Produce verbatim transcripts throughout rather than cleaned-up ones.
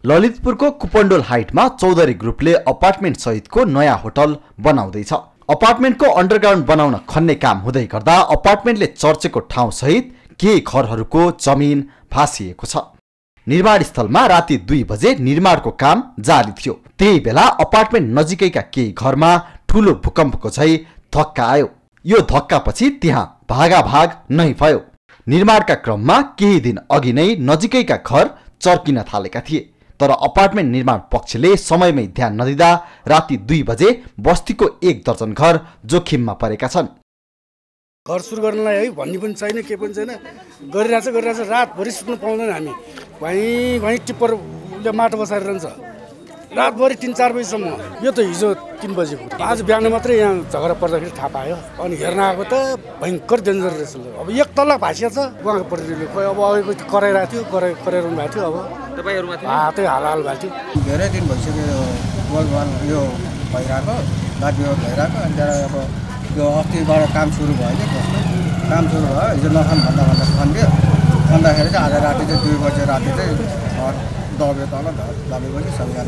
ललितपुरको कुपन्डोल हाइटमा चौधरी ग्रुपले अपार्टमेन्ट सहितको नयाँ होटल बनाउँदैछ। अपार्टमेन्टको अन्डरग्राउन्ड बनाउन खन्ने काम हुँदै गर्दा अपार्टमेन्टले चर्चेको ठाउँ सहित केही घरहरूको जमिन भाँसिएको छ। निर्माण स्थलमा राति दुई बजे निर्माणको काम जारी थियो। त्यही बेला अपार्टमेन्ट नजिकैका केही घरमा ठूलो भूकम्पको झै धक्का आयो। यो धक्कापछि त्यहाँ भागाभाग नै भयो। निर्माणका क्रममा केही दिन अघि नै नजिकैका घर चर्किन थालेका थिए, तर अपार्टमेन्ट निर्माण पक्षले समयमै ध्यान नदिँदा राति दुई बजे बस्तीको एक दर्जन घर जोखिममा परेका छन्। घर सुरु गर्नलाई है भन्ने पनि छैन, के पनि छैन, गरिरहेछ गरिरहेछ रातभरि सुत्नु पाउँदैन हामी। भई भई टिप्परले माटो बसाएर रहन्छ रातभरि तीन चार बजीसम्म। यो त हिजो तीन बजे पुग्यो, आज बिहान मात्रै यहाँ झगडा पर्दाखेरि थाहा पायो। अनि हेर्न आएको त भयङ्कर डेन्जर रहेछ। अब एक तल्ला भाँसिया छ उहाँको प्रतिले खोइ अब अघिको कराइरहेको थियो, कराइ कराइरहनु भएको थियो। अब तपाईँहरूमाथि हातै हालहाल भएको थियो। धेरै दिन भइसक्यो वाल वाल यो भइरहेको, गाडीहरू भइरहेको। अनि अब यो अस्तिबाट काम सुरु भयो कि कस्तो काम सुरु भयो, हिजो नखान भन्दा भन्दा खन्दियो। खन्दाखेरि चाहिँ आज राति चाहिँ दुई बजे राति चाहिँ दबे तल दबेपछि सबैजना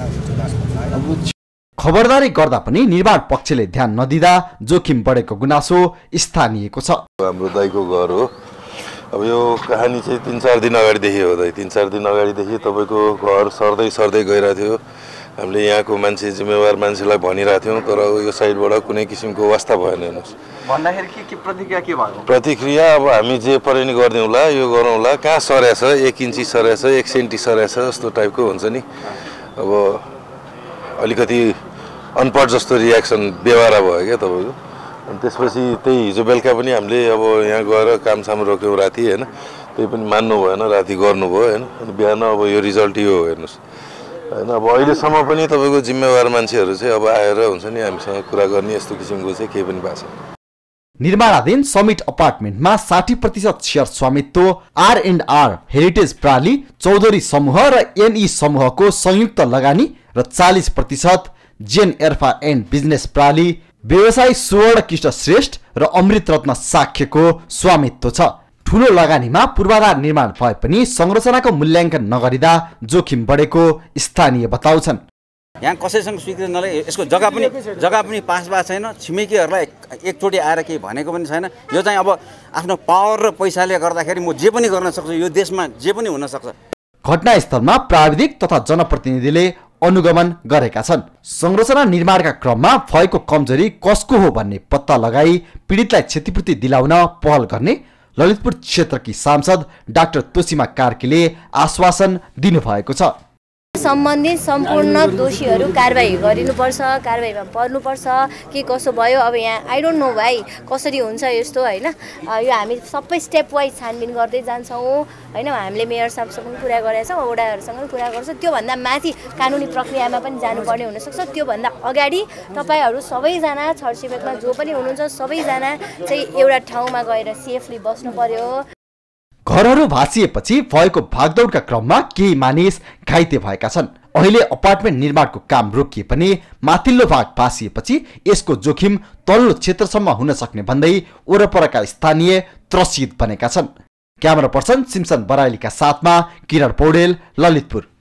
खबरदारी गर्दा पनि निर्माण पक्षले ध्यान नदिँदा जोखिम बढेको गुनासो स्थानीयको छ। हाम्रो दाइको घर हो। अब यो कहानी चाहिँ तीन चार दिन अगाडिदेखि हो। दाइ तीन चार दिन अगाडिदेखि तपाईँको घर सर्दै सर्दै गइरहेको थियो। हामीले यहाँको मान्छे जिम्मेवार मान्छेलाई भनिरहेको थियौँ, तर यो साइडबाट कुनै किसिमको वास्ता भएन। हेर्नुहोस् भन्दाखेरि के के प्रतिक्रिया के भयो? प्रतिक्रिया अब हामी जे परे नि गरिदिउँला, यो गरौँला, कहाँ सरेछ, एक इन्ची सरेछ, एक सेन्टी सरेछ जस्तो टाइपको हुन्छ नि। अब अलिकति अनपढ जस्तो रियाक्सन व्यवहार भयो क्या तपाईँको। अनि त्यसपछि त्यही हिजो बेलुका पनि हामीले अब यहाँ गएर कामसाम रोक्यौँ राति, होइन, त्यही पनि मान्नु भएन, राति गर्नुभयो, होइन। अनि बिहान अब यो रिजल्ट यो हो हेर्नुहोस्, होइन। अब अहिलेसम्म पनि तपाईँको जिम्मेवार मान्छेहरू चाहिँ अब आएर हुन्छ नि हामीसँग कुरा गर्ने, यस्तो किसिमको चाहिँ केही पनि भएको छैन। निर्माणाधीन समिट अपार्टमेन्टमा साठी प्रतिशत सेयर स्वामित्व आर एन्ड आर हेरिटेज प्राली, चौधरी समूह र एनई समूहको संयुक्त लगानी र चालीस प्रतिशत जेन एर्फा एन्ड बिजनेस प्राली, व्यवसायी सुवर्ण कृष्ण श्रेष्ठ र अमृत रत्न साक्यको स्वामित्व छ। ठूलो लगानीमा पूर्वाधार निर्माण भए पनि संरचनाको मूल्याङ्कन नगरिँदा जोखिम बढेको स्थानीय बताउँछन्। यहाँ कसैसँग स्वीकृति नले, यसको जग्गा पनि जग्गा पनि पास भएको छैन। छिमेकीहरूलाई एकचोटि आएर केही भनेको पनि छैन। यो चाहिँ अब आफ्नो पावर र पैसाले गर्दाखेरि म जे पनि गर्न सक्छु, यो देशमा जे पनि हुन सक्छ। घटनास्थलमा प्राविधिक तथा जनप्रतिनिधिले अनुगमन गरेका छन्। संरचना निर्माणका क्रममा भएको कमजोरी कसको हो भन्ने पत्ता लगाई पीडितलाई क्षतिपूर्ति दिलाउन पहल गर्ने ललितपुर क्षेत्रकी सांसद डाक्टर तोसीमा कार्कीले आश्वासन दिनुभएको छ। सम्बन्धित सम्पूर्ण दोषीहरू कारबाही गरिनुपर्छ, कारबाहीमा पर्नुपर्छ। के कसो भयो अब यहाँ आई डोन्ट नो भाइ कसरी हुन्छ यस्तो, होइन। यो हामी सबै स्टेप वाइज छानबिन गर्दै जान्छौँ, होइन। हामीले मेयर साहबसँग पनि कुरा गरेका छौँ, वडाहरूसँग पनि कुरा गर्छौँ। त्योभन्दा माथि कानुनी प्रक्रियामा पनि जानुपर्ने हुनसक्छ। त्योभन्दा अगाडि तपाईँहरू सबैजना छरछिमेकमा जो पनि हुनुहुन्छ सबैजना चाहिँ एउटा ठाउँमा गएर सेफली बस्नु पर्यो। घरहरू भाँसिएपछि भएको भागदौडका क्रममा केही मानिस घाइते भएका छन्। अहिले अपार्टमेन्ट निर्माणको काम रोकिए पनि माथिल्लो भाग भाँसिएपछि यसको जोखिम तल्लो क्षेत्रसम्म हुन सक्ने भन्दै वरपरका स्थानीय त्रसित बनेका छन्। क्यामेरा पर्सन सिमसन बराइलीका साथमा किरण पौडेल, ललितपुर।